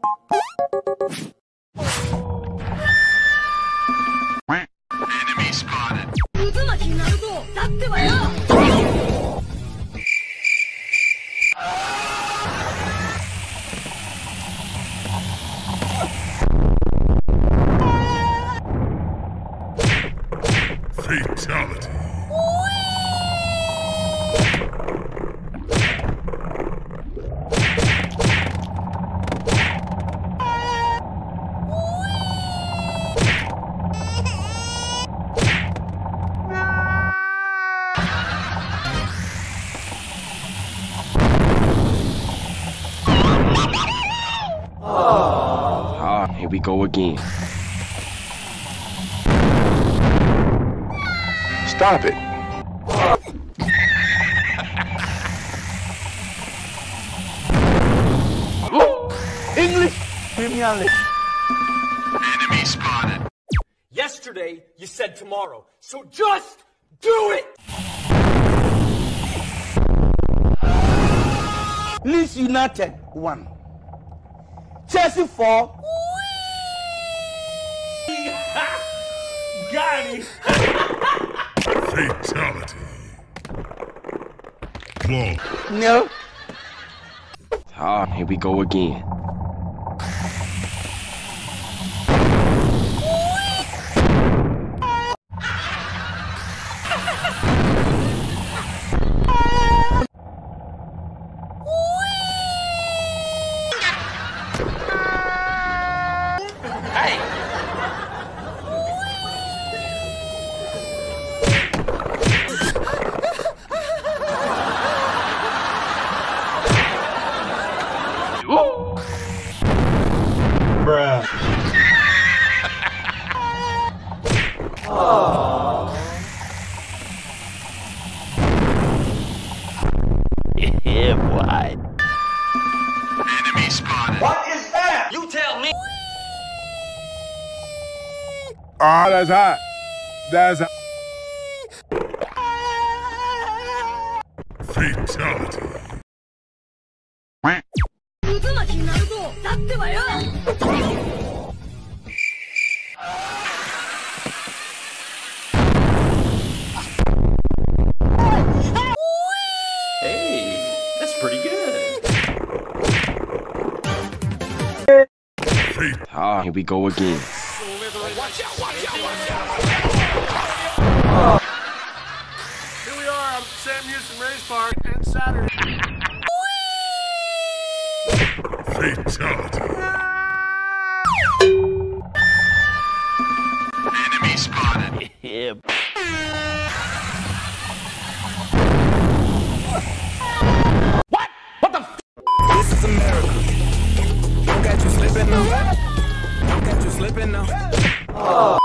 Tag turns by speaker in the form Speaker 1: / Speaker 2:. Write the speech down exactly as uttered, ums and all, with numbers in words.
Speaker 1: Enemy spotted. Fatality.
Speaker 2: Ah, here we go again.
Speaker 3: Stop it.
Speaker 4: English Premier League.
Speaker 1: Enemy spotted.
Speaker 5: Yesterday, you said tomorrow, so just do it!
Speaker 4: Leeds United one. Chelsea four.
Speaker 5: Got him!
Speaker 1: Fatality. Claw.
Speaker 4: No.
Speaker 2: Ah, here we go again.
Speaker 5: Hey!
Speaker 4: Bruh. Oh.
Speaker 2: Yeah, boy.
Speaker 1: Enemy spotted.
Speaker 5: What is that? You tell me!
Speaker 3: Ah, oh, that's hot. That's hot.
Speaker 1: Fatality.
Speaker 5: Hey, that's pretty good.
Speaker 1: Fate.
Speaker 2: Ah, here we go again.
Speaker 5: Watch out, watch out, watch out!
Speaker 6: Here we are on Sam Houston Race Park and Saturday.
Speaker 1: Fatality. Enemy spotted.
Speaker 2: Yeah.
Speaker 5: What? What the f?
Speaker 7: This is America. Don't catch you slipping now. Don't catch you slipping now.